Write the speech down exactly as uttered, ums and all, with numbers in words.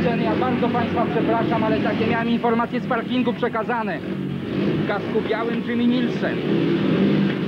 sceny. Ja bardzo Państwa przepraszam, ale takie miałem informacje z parkingu przekazane. W kasku białym Jimmy Nielsen.